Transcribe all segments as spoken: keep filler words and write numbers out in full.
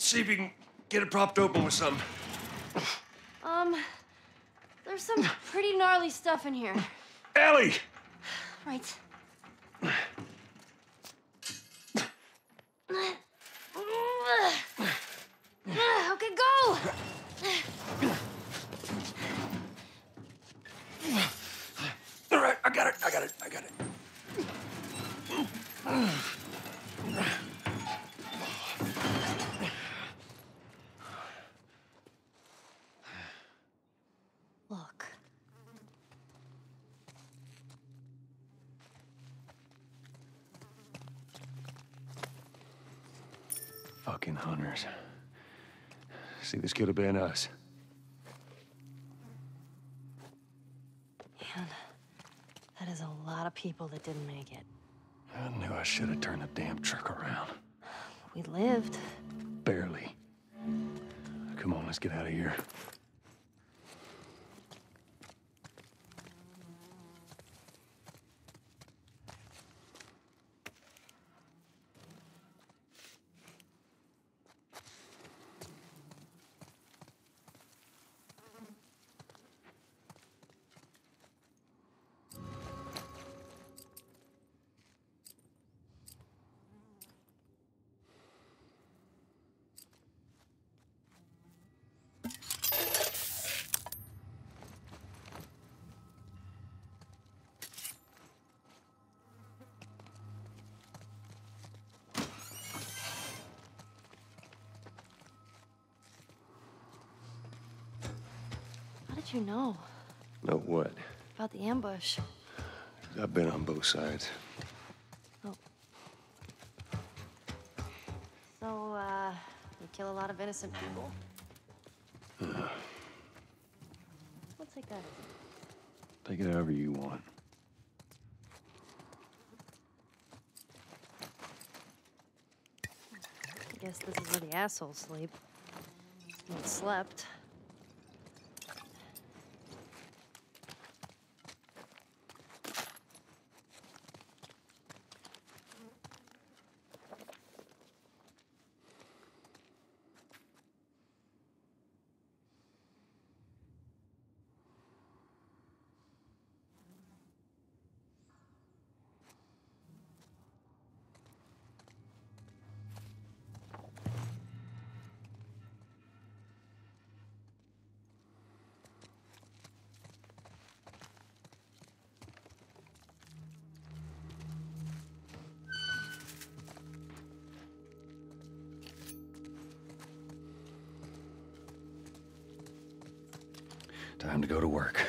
see if you can get it propped open with something. Um, there's some pretty gnarly stuff in here. Ellie! Right. Okay, go! All right, I got it, I got it, I got it. Look. Fucking hunters. See, this could have been us. Man, that is a lot of people that didn't make it. I knew I should have turned the damn truck around. We lived. Barely. Come on, let's get out of here. How did you know Know what? about the ambush? I've been on both sides. Oh. So, uh, you kill a lot of innocent people? Uh, We'll take that. take it however you want. I guess this is where the assholes sleep. Well, slept. Time to go to work.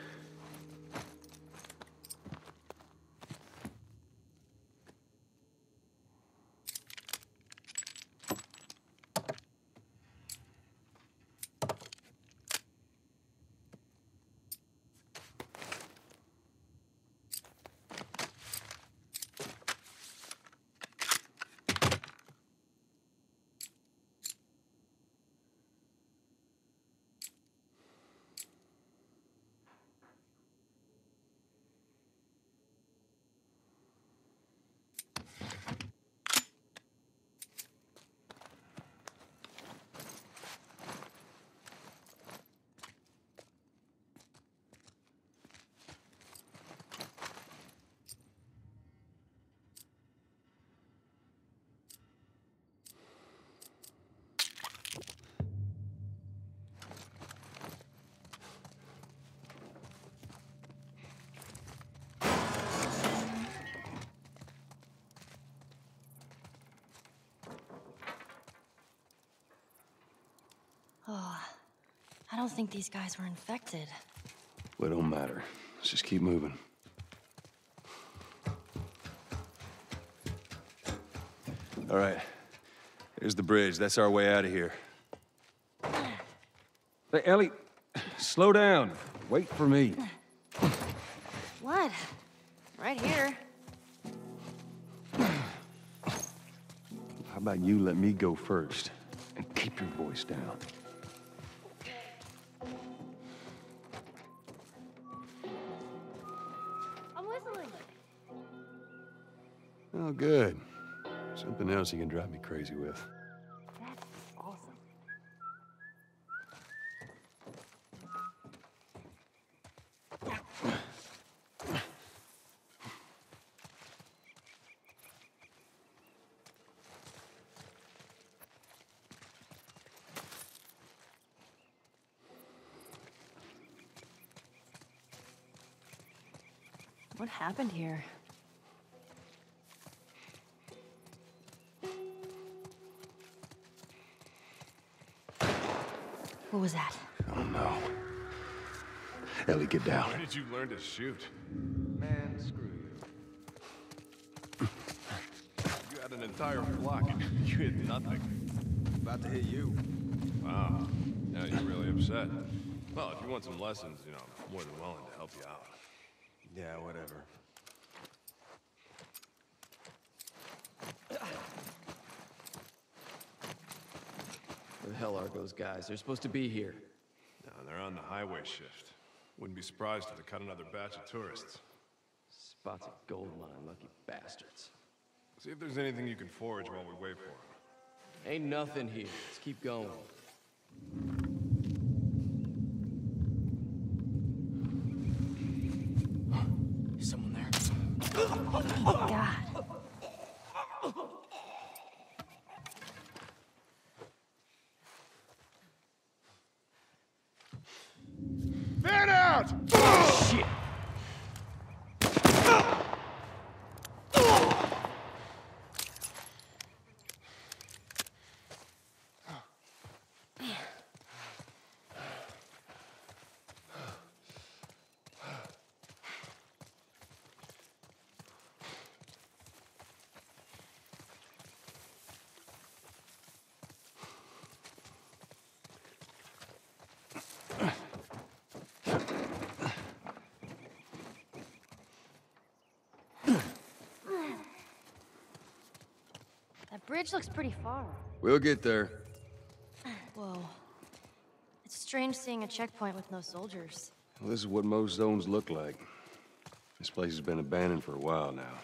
Oh, I don't think these guys were infected. Well, it don't matter. Let's just keep moving. All right. Here's the bridge. That's our way out of here. Hey, Ellie, slow down. Wait for me. What? Right here. How about you let me go first and keep your voice down? I'm whistling. Oh, good. Something else you can drive me crazy with. That's awesome. What happened here? What was that? I don't know. Ellie, get down. Where did you learn to shoot? Man, screw you. You had an entire flock and you hit nothing. About to hit you. Wow. Now you're really upset. Well, if you want some lessons, you know, I'm more than willing to help you out. Yeah, whatever. Where the hell are those guys? They're supposed to be here. No, they're on the highway shift. Wouldn't be surprised if they cut another batch of tourists. Spots a gold mine, lucky bastards. See if there's anything you can forage while we wait for them. Ain't nothing here. Let's keep going. Is someone there? Oh, God. Fan out! Shit! That bridge looks pretty far. We'll get there. Whoa. It's strange seeing a checkpoint with no soldiers. Well, this is what most zones look like. This place has been abandoned for a while now.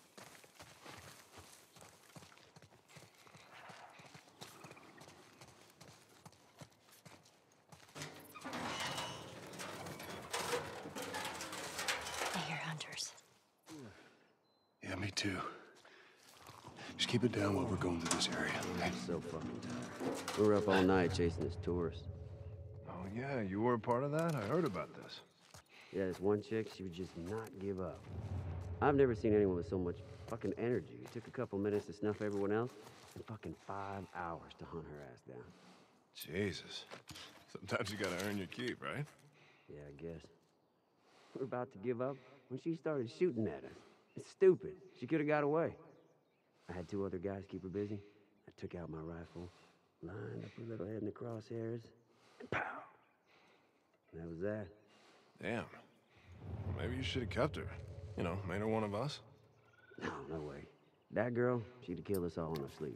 I hear hunters. Yeah, me too. Just keep it down while we're going through this area, okay? I'm so fucking tired. We were up all night chasing this tourist. Oh, yeah, you were a part of that? I heard about this. Yeah, this one chick, she would just not give up. I've never seen anyone with so much fucking energy. It took a couple minutes to snuff everyone else, and fucking five hours to hunt her ass down. Jesus. Sometimes you gotta earn your keep, right? Yeah, I guess. We were about to give up when she started shooting at us. It's stupid. She could have got away. I had two other guys keep her busy. I took out my rifle, lined up her little head in the crosshairs, and pow! And that was that. Damn. Well, maybe you should have kept her. You know, made her one of us. No, no way. That girl, she'd have killed us all in her sleep.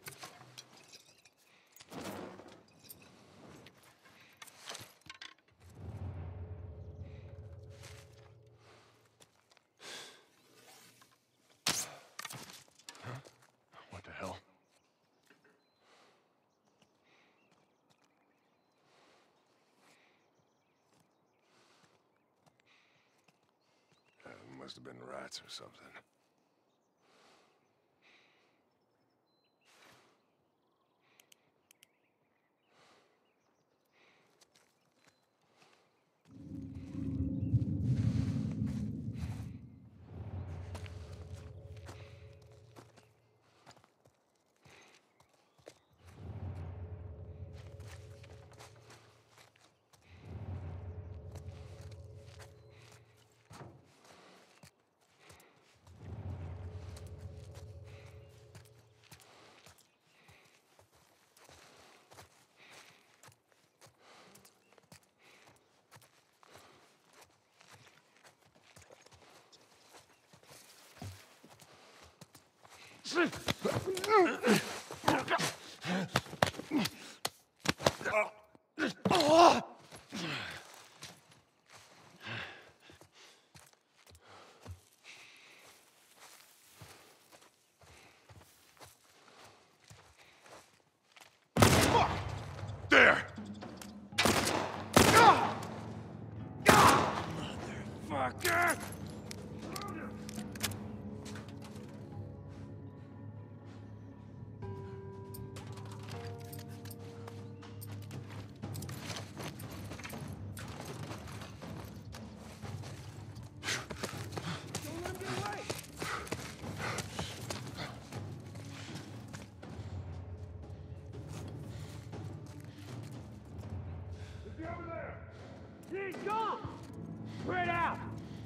What the hell? Uh, must have been rats or something. There! Motherfucker! He's gone! Spread out!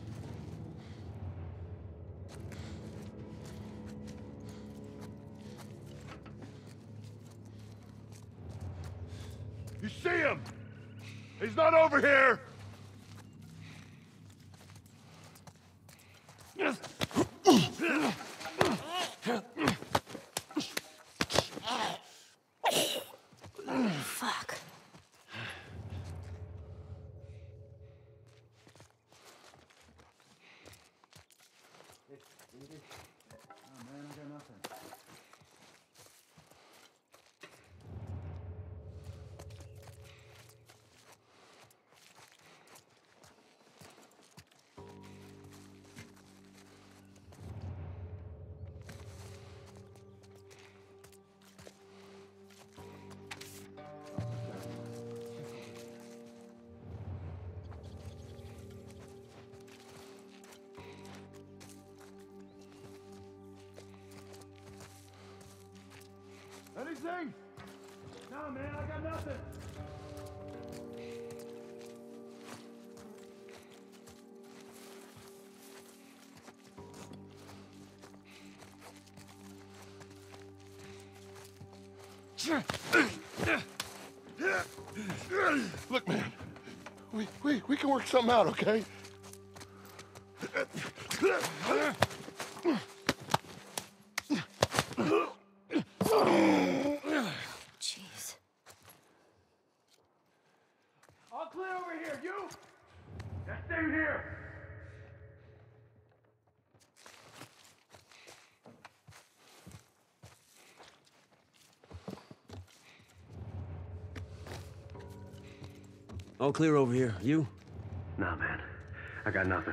You see him? He's not over here! Fuck. Anything? No, man, I got nothing. Look, man, we, we, we can work something out, okay? Jeez. All clear over here, you? Yeah, stay here. All clear over here. You? Nah, man. I got nothing.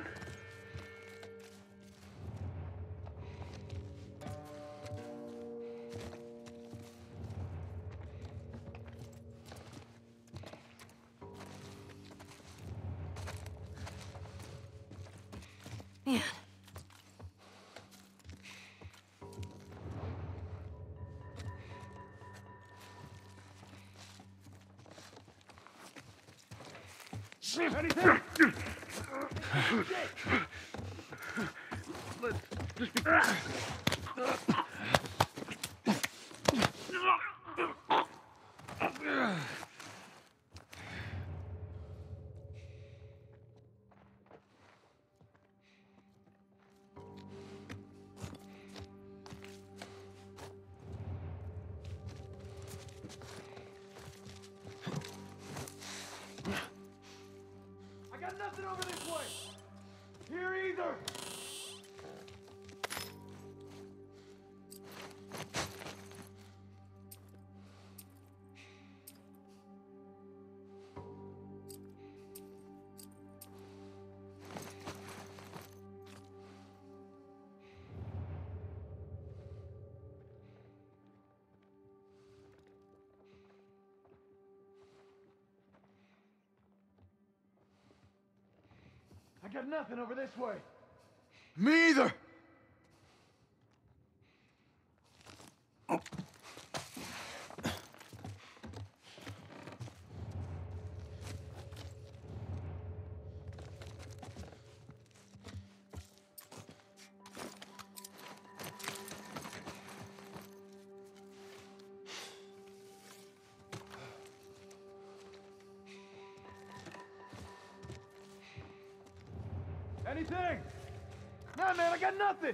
Man. Anything? Let's just be... I got nothing over this way. Here either. I got nothing over this way. Me either. Anything? Nah, man, I got nothing.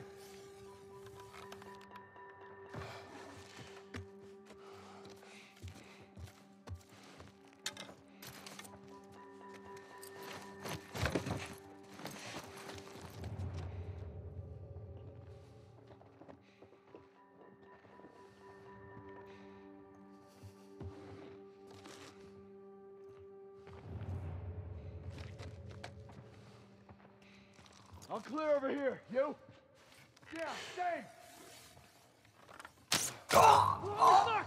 All clear over here. You? Yeah, same. Oh, fuck!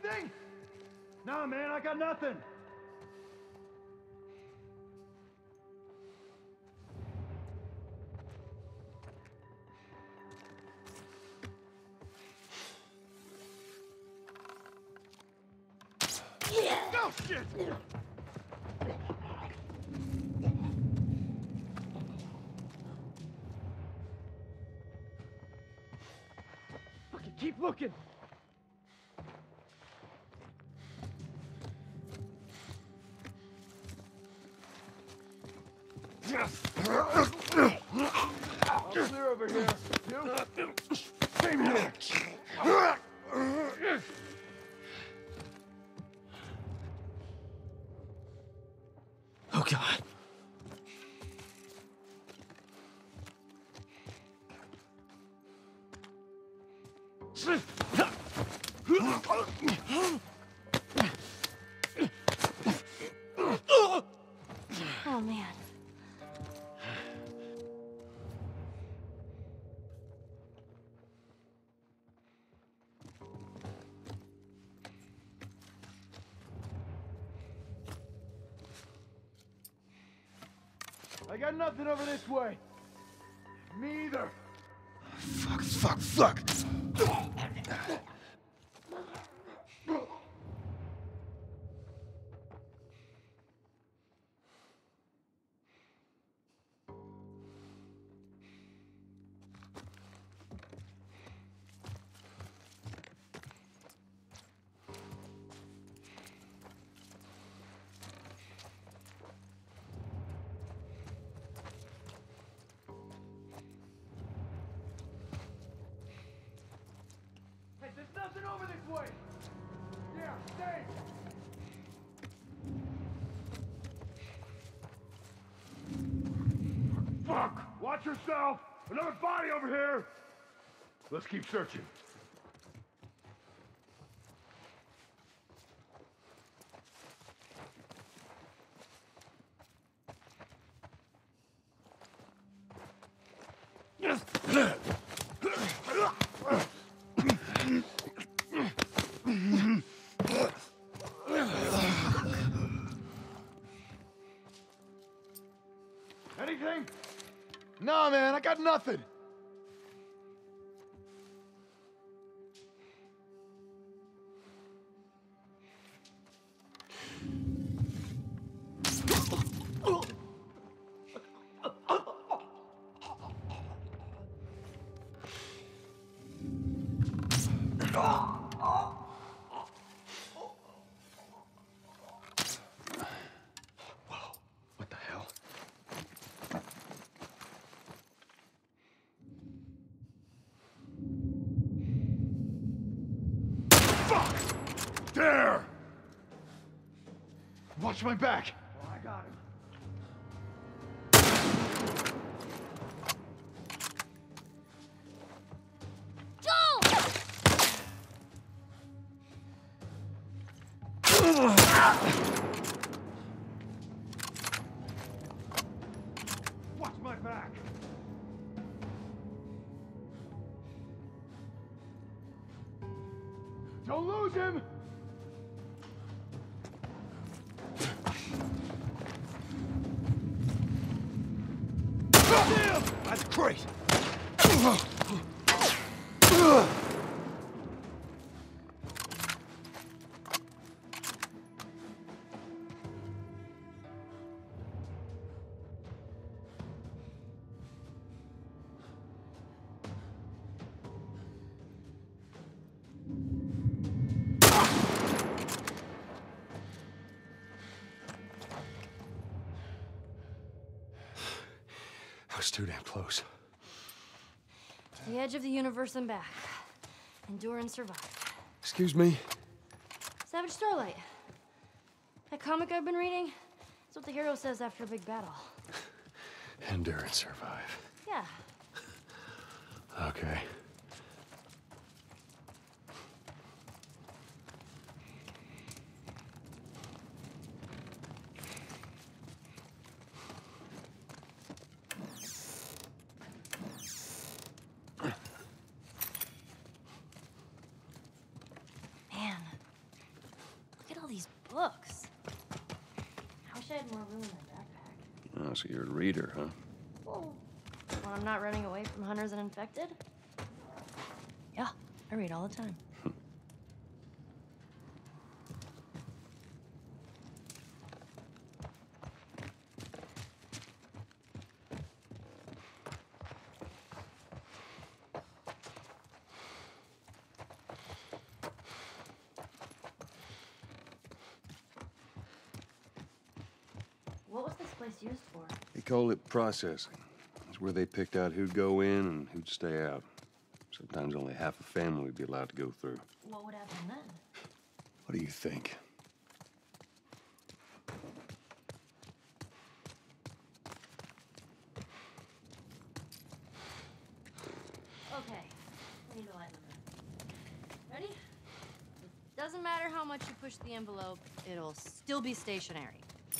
anything? Nah, man, I got nothing. Oh, shit! Fucking keep looking! I'm clear over here. You? Same here. Oh, God. Oh, man. I got nothing over this way. Me either. Fuck, fuck, fuck! Hey, there's nothing over this way. Yeah, stay. Fuck! Watch yourself! Another body over here! Let's keep searching. Anything? Nah, man, I got nothing. What the hell? Fuck! There! Watch my back. Oh, I got him. Watch my back. Don't lose him. Damn! That's great! I was too damn close. The edge of the universe and back. Endure and survive. Excuse me? Savage Starlight. That comic I've been reading? That's what the hero says after a big battle. Endure and survive. Yeah. Okay. Man, Oh, so you're a reader, huh? Well, when I'm not running away from hunters and infected? Yeah, I read all the time. What was this place used for? They call it processing. It's where they picked out who'd go in and who'd stay out. Sometimes only half a family would be allowed to go through. What would happen then? What do you think? Okay, I need to light them. Ready? It doesn't matter how much you push the envelope, it'll still be stationary.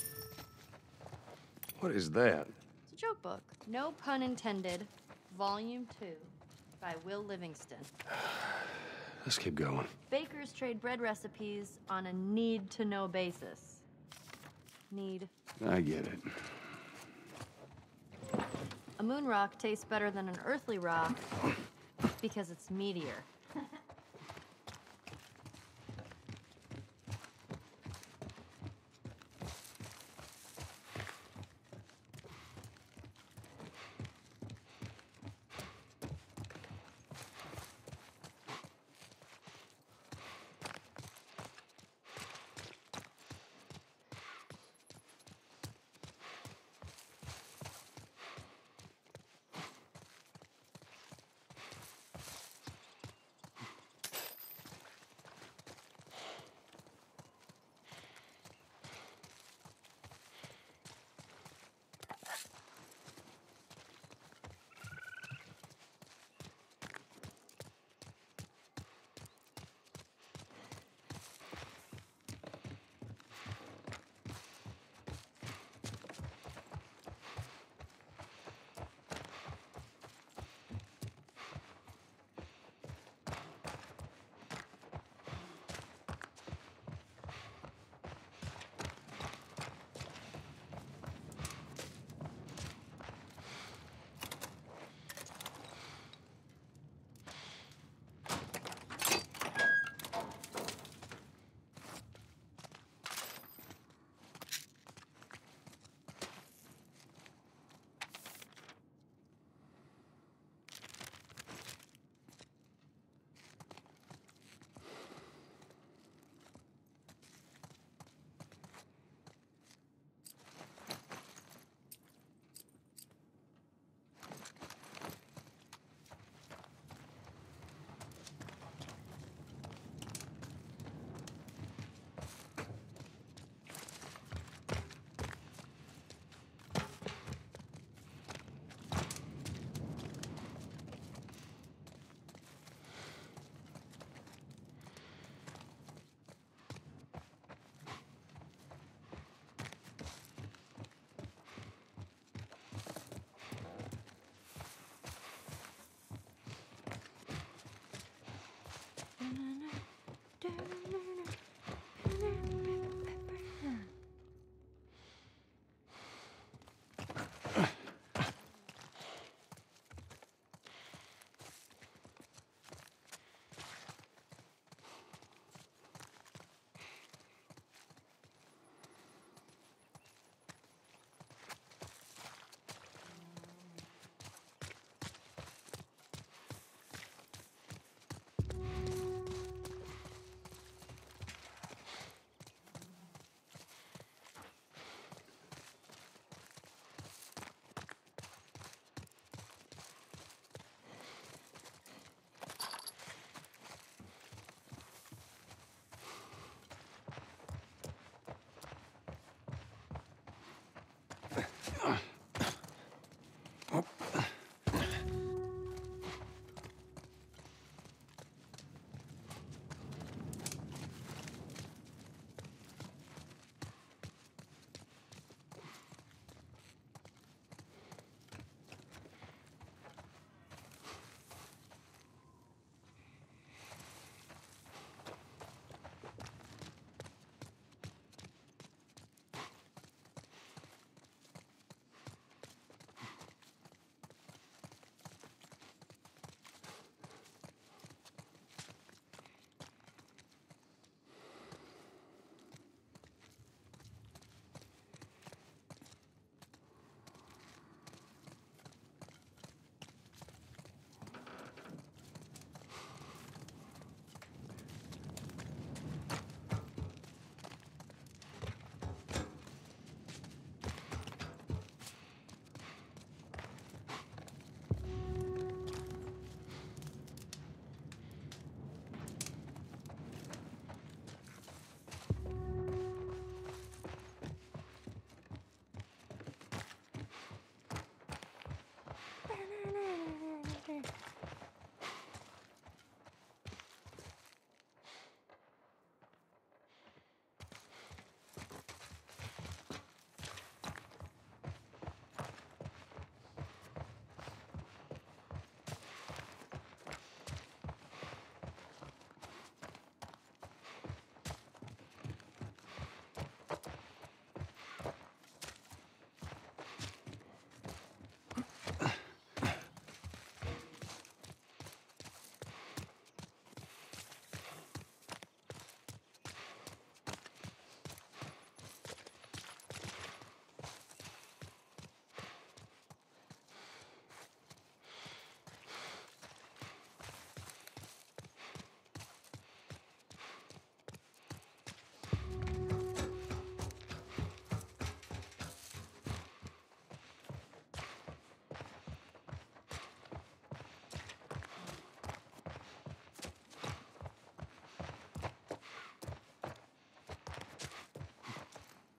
What is that? It's a joke book. No pun intended. Volume two by Will Livingston. Let's keep going. Bakers trade bread recipes on a need-to-know basis. Need. I get it. A moon rock tastes better than an earthly rock because it's meatier.